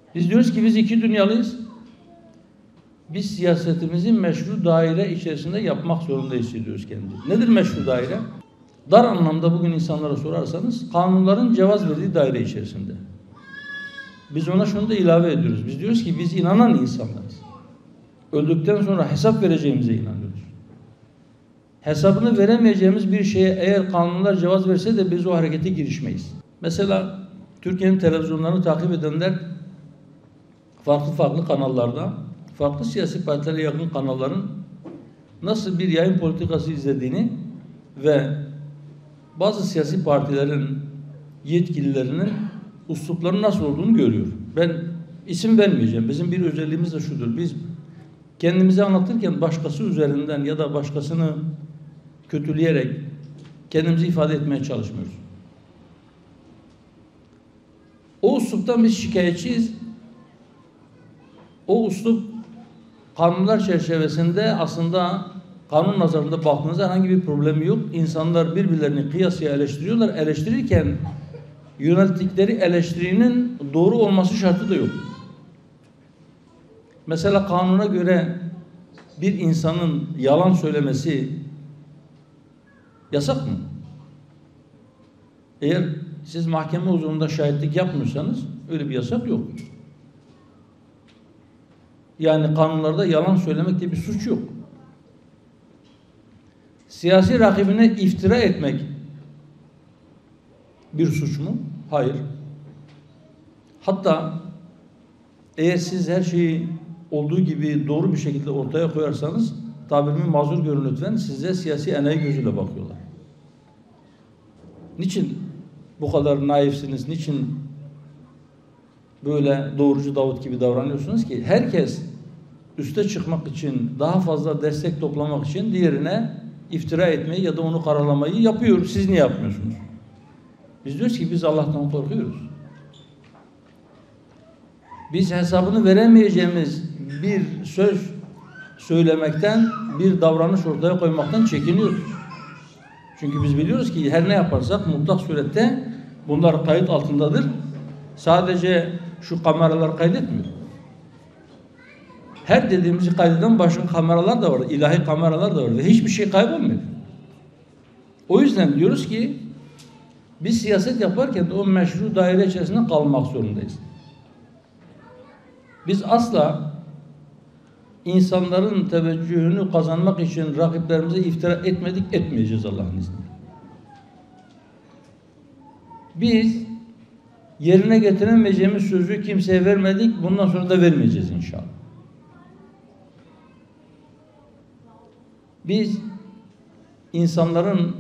Biz diyoruz ki biz iki dünyalıyız. Biz siyasetimizi meşru daire içerisinde yapmak zorunda hissediyoruz kendimizi. Nedir meşru daire? Dar anlamda bugün insanlara sorarsanız kanunların cevaz verdiği daire içerisinde. Biz ona şunu da ilave ediyoruz. Biz diyoruz ki biz inanan insanlarız. Öldükten sonra hesap vereceğimize inanıyoruz. Hesabını veremeyeceğimiz bir şeye eğer kanunlar cevaz verse de biz o harekete girişmeyiz. Mesela Türkiye'nin televizyonlarını takip edenler farklı kanallarda, farklı siyasi partilere yakın kanalların nasıl bir yayın politikası izlediğini ve bazı siyasi partilerin yetkililerinin üsluplarının nasıl olduğunu görüyor. Ben isim vermeyeceğim. Bizim bir özelliğimiz de şudur. Biz kendimizi anlatırken başkası üzerinden ya da başkasını kötüleyerek kendimizi ifade etmeye çalışmıyoruz. O üsluptan biz şikayetçiyiz. O üslup kanunlar çerçevesinde aslında kanun nazarında baktığınızda herhangi bir problemi yok. İnsanlar birbirlerini kıyasıya eleştiriyorlar. Eleştirirken yönelttikleri eleştirinin doğru olması şartı da yok. Mesela kanuna göre bir insanın yalan söylemesi yasak mı? Eğer siz mahkeme huzurunda şahitlik yapmıyorsanız öyle bir yasak yok. Yani kanunlarda yalan söylemek diye bir suç yok. Siyasi rakibine iftira etmek bir suç mu? Hayır. Hatta eğer siz her şeyi olduğu gibi doğru bir şekilde ortaya koyarsanız, tabirimi mazur görün lütfen, size siyasi enayi gözüyle bakıyorlar. Niçin bu kadar naifsiniz? Niçin böyle doğrucu Davut gibi davranıyorsunuz ki? Herkes üste çıkmak için, daha fazla destek toplamak için diğerine iftira etmeyi ya da onu karalamayı yapıyor. Siz niye yapmıyorsunuz? Biz diyoruz ki biz Allah'tan korkuyoruz. Biz hesabını veremeyeceğimiz bir söz söylemekten, bir davranış ortaya koymaktan çekiniyoruz. Çünkü biz biliyoruz ki her ne yaparsak mutlak surette bunlar kayıt altındadır. Sadece şu kameralar kaydetmiyor. Her dediğimizi kaydeden başka kameralar da var, ilahi kameralar da var ve hiçbir şey kaybolmuyor. O yüzden diyoruz ki biz siyaset yaparken de o meşru daire içerisinde kalmak zorundayız. Biz asla insanların teveccühünü kazanmak için rakiplerimize iftira etmedik, etmeyeceğiz Allah'ın izniyle. Biz yerine getiremeyeceğimiz sözü kimseye vermedik, bundan sonra da vermeyeceğiz inşallah. Biz insanların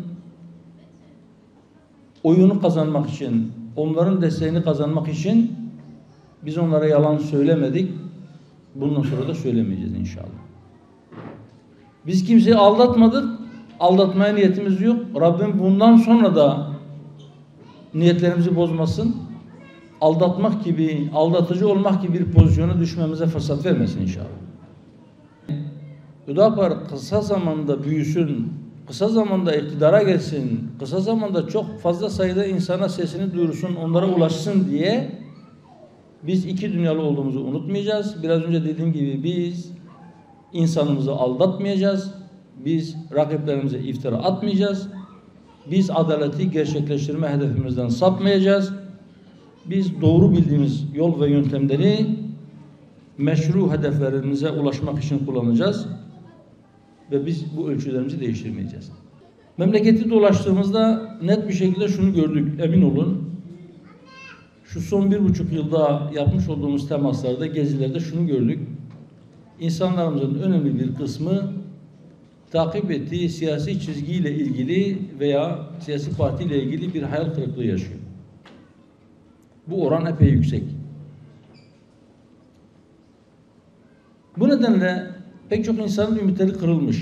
oyunu kazanmak için, onların desteğini kazanmak için biz onlara yalan söylemedik. Bundan sonra da söylemeyeceğiz inşallah. Biz kimseyi aldatmadık. Aldatmaya niyetimiz yok. Rabbim bundan sonra da niyetlerimizi bozmasın. Aldatmak gibi, aldatıcı olmak gibi bir pozisyona düşmemize fırsat vermesin inşallah. Hüdapar kısa zamanda büyüsün, kısa zamanda iktidara gelsin, kısa zamanda çok fazla sayıda insana sesini duyursun, onlara ulaşsın diye biz iki dünyalı olduğumuzu unutmayacağız. Biraz önce dediğim gibi biz insanımızı aldatmayacağız. Biz rakiplerimize iftira atmayacağız. Biz adaleti gerçekleştirme hedefimizden sapmayacağız. Biz doğru bildiğimiz yol ve yöntemleri meşru hedeflerimize ulaşmak için kullanacağız. Ve biz bu ölçülerimizi değiştirmeyeceğiz. Memleketi dolaştığımızda net bir şekilde şunu gördük, emin olun. Şu son 1,5 yılda yapmış olduğumuz temaslarda, gezilerde şunu gördük. İnsanlarımızın önemli bir kısmı takip ettiği siyasi çizgiyle ilgili veya siyasi partiyle ilgili bir hayal kırıklığı yaşıyor. Bu oran epey yüksek. Bu nedenle pek çok insanın ümitleri kırılmış.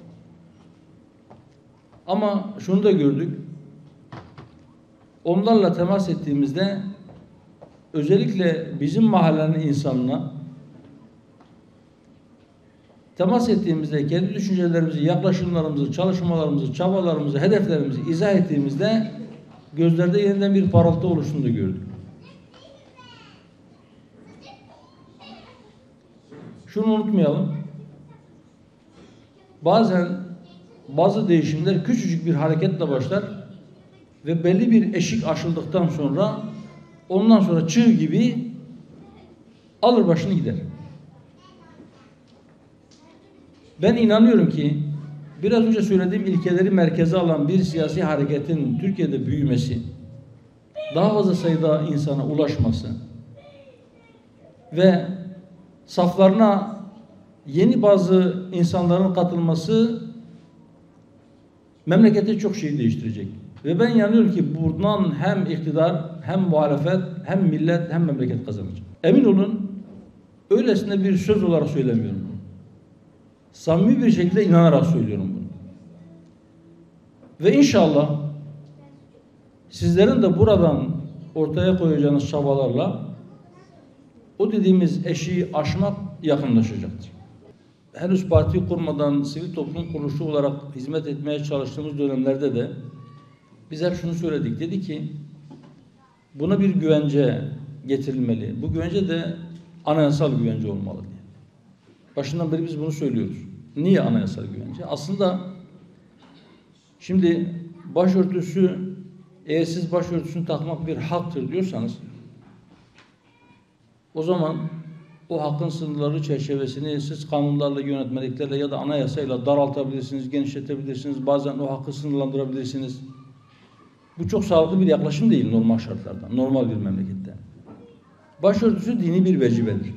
Ama şunu da gördük. Onlarla temas ettiğimizde özellikle bizim mahallenin insanına temas ettiğimizde kendi düşüncelerimizi, yaklaşımlarımızı, çalışmalarımızı, çabalarımızı, hedeflerimizi izah ettiğimizde gözlerde yeniden bir parıltı oluştuğunu da gördük. şunu unutmayalım. Bazen bazı değişimler küçücük bir hareketle başlar ve belli bir eşik aşıldıktan sonra ondan sonra çığ gibi alır başını gider. Ben inanıyorum ki biraz önce söylediğim ilkeleri merkeze alan bir siyasi hareketin Türkiye'de büyümesi, daha fazla sayıda insana ulaşması ve saflarına yeni bazı insanların katılması memlekette çok şey değiştirecek. Ve ben inanıyorum ki buradan hem iktidar, hem muhalefet, hem millet, hem memleket kazanacak. Emin olun, öylesine bir söz olarak söylemiyorum bunu. Samimi bir şekilde inanarak söylüyorum bunu. Ve inşallah sizlerin de buradan ortaya koyacağınız çabalarla o dediğimiz eşiği aşmak yakınlaşacaktır. Henüz parti kurmadan sivil toplum kuruluşu olarak hizmet etmeye çalıştığımız dönemlerde de biz hep şunu söyledik. Dedi ki buna bir güvence getirilmeli. Bu güvence de anayasal güvence olmalı diye. Başından beri biz bunu söylüyoruz. Niye anayasal güvence? Aslında şimdi başörtüsü, eğer siz başörtüsünü takmak bir haktır diyorsanız o zaman o hakkın sınırları çerçevesini siz kanunlarla, yönetmeliklerle ya da anayasayla daraltabilirsiniz, genişletebilirsiniz. Bazen o hakkı sınırlandırabilirsiniz. Bu çok sağlıklı bir yaklaşım değil normal şartlarda, normal bir memlekette. Başörtüsü dini bir vecibedir.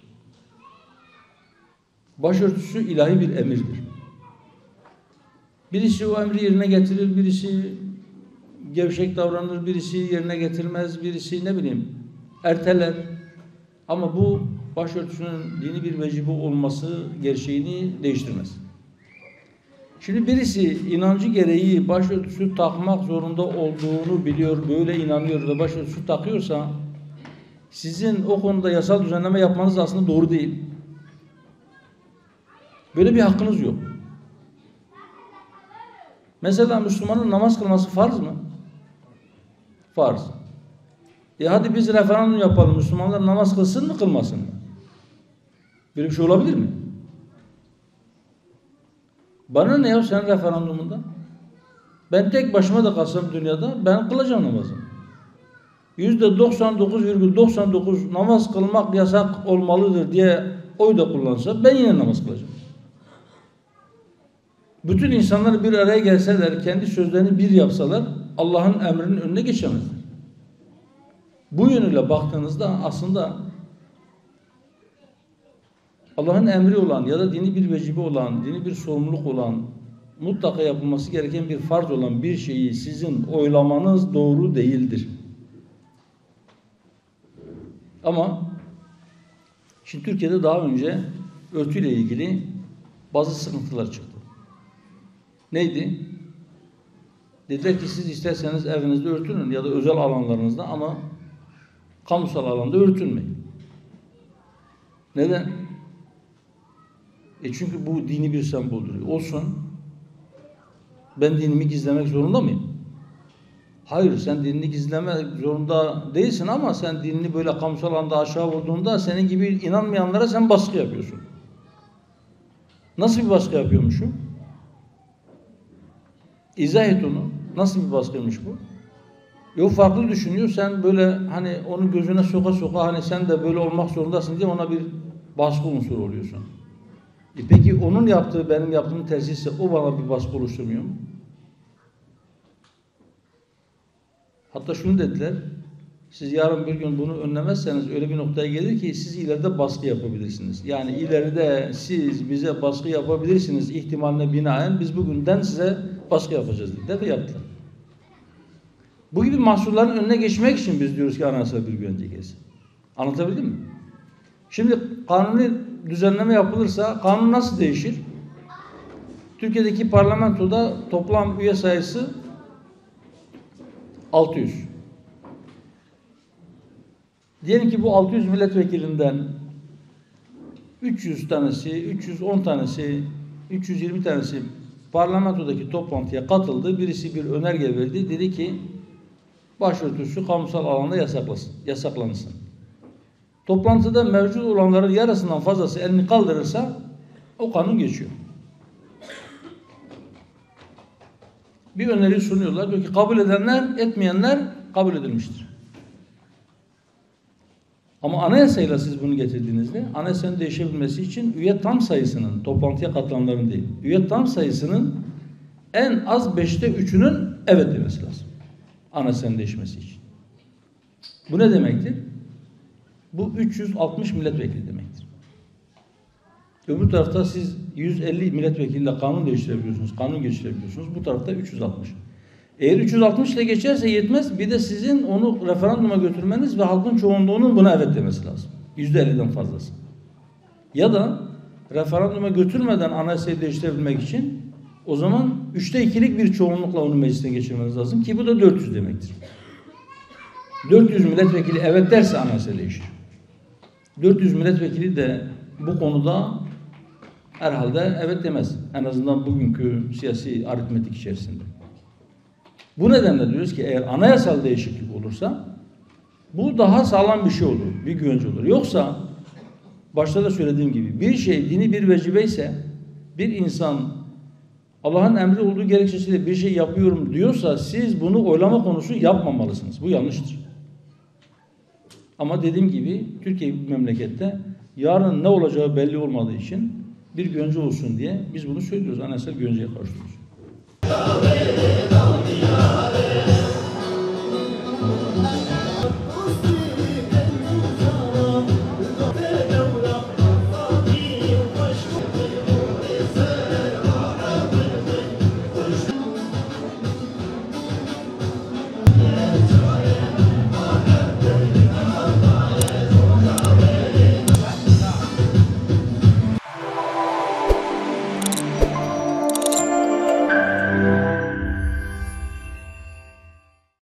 Başörtüsü ilahi bir emirdir. Birisi o emri yerine getirir, birisi gevşek davranır, birisi yerine getirmez, birisi ne bileyim erteler. Ama bu başörtüsünün dini bir vecibe olması gerçeğini değiştirmez. Şimdi birisi inancı gereği başörtüsü takmak zorunda olduğunu biliyor, böyle inanıyor ve başörtüsü takıyorsa sizin o konuda yasal düzenleme yapmanız aslında doğru değil. Böyle bir hakkınız yok. Mesela Müslümanın namaz kılması farz mı? Farz. Hadi biz referandum yapalım. Müslümanlar namaz kılsın mı kılmasın mı? Böyle bir şey olabilir mi? Bana ne ya sen referandumunda? Ben tek başıma da kalsam dünyada ben kılacağım namazımı. %99,99 namaz kılmak yasak olmalıdır diye oy da kullansa ben yine namaz kılacağım. Bütün insanlar bir araya gelseler, kendi sözlerini bir yapsalar Allah'ın emrinin önüne geçemezler. Bu yönüyle baktığınızda aslında Allah'ın emri olan ya da dini bir vecibe olan, dini bir sorumluluk olan, mutlaka yapılması gereken bir farz olan bir şeyi sizin oylamanız doğru değildir. Ama şimdi Türkiye'de daha önce örtüyle ilgili bazı sıkıntılar çıktı. Neydi? Dediler ki siz isterseniz evinizde örtünün ya da özel alanlarınızda ama kamusal alanda örtünmeyin. Neden? Çünkü bu dini bir semboldür. Olsun. Ben dinimi gizlemek zorunda mıyım? Hayır, sen dinini gizlemek zorunda değilsin ama sen dinini böyle kamusal alanda aşağı vurduğunda senin gibi inanmayanlara sen baskı yapıyorsun. Nasıl bir baskı yapıyormuşum? İzah et onu. Nasıl bir baskıymış bu? O farklı düşünüyor. Sen böyle hani onu gözüne soka soka hani sen de böyle olmak zorundasın diye ona bir baskı unsuru oluyorsun. Peki onun yaptığı benim yaptığım tersiyse o bana bir baskı oluşturmuyor mu? Hatta şunu dediler. Siz yarın bir gün bunu önlemezseniz öyle bir noktaya gelir ki siz ileride baskı yapabilirsiniz. Yani ileride siz bize baskı yapabilirsiniz ihtimaline binaen biz bugünden size baskı yapacağız dediler ve yaptılar. Bu gibi mahsurların önüne geçmek için biz diyoruz ki anayasal bir güvence gelsin. Anlatabildim mi? Şimdi kanuni düzenleme yapılırsa kanun nasıl değişir? Türkiye'deki parlamentoda toplam üye sayısı 600. Diyelim ki bu 600 milletvekilinden 300 tanesi, 310 tanesi, 320 tanesi parlamentodaki toplantıya katıldı. Birisi bir önerge verdi. Dedi ki başörtüsü kamusal alanda yasaklansın. Toplantıda mevcut olanların yarısından fazlası elini kaldırırsa o kanun geçiyor. Bir öneri sunuyorlar. Diyor ki kabul edenler, etmeyenler kabul edilmiştir. Ama anayasayla siz bunu getirdiğinizde anayasanın değişebilmesi için üye tam sayısının, toplantıya katılanların değil, üye tam sayısının en az 5'te 3'ünün evet demesi lazım. Anayasanın değişmesi için. Bu ne demektir? Bu 360 milletvekili demektir. Öbür tarafta siz 150 milletvekiliyle kanun değiştirebiliyorsunuz, kanun geçirebiliyorsunuz. Bu tarafta 360. Eğer 360 ile geçerse yetmez, bir de sizin onu referanduma götürmeniz ve halkın çoğunluğunun buna evet demesi lazım. %50'den fazlası. Ya da referanduma götürmeden anayasayı değiştirebilmek için o zaman 3'te 2'lik bir çoğunlukla onu meclisten geçirmeniz lazım ki bu da 400 demektir. 400 milletvekili evet derse anayasa değişir. 400 milletvekili de bu konuda herhalde evet demez. En azından bugünkü siyasi aritmetik içerisinde. Bu nedenle diyoruz ki eğer anayasal değişiklik olursa bu daha sağlam bir şey olur, bir güvence olur. Yoksa başta da söylediğim gibi bir şey dini bir vecibe ise bir insan Allah'ın emri olduğu gerekçesiyle bir şey yapıyorum diyorsa siz bunu oylama konusu yapmamalısınız. Bu yanlıştır. Ama dediğim gibi Türkiye bir memlekette yarın ne olacağı belli olmadığı için bir güvence olsun diye biz bunu söylüyoruz. Anayasal güvenceye karşılıyoruz.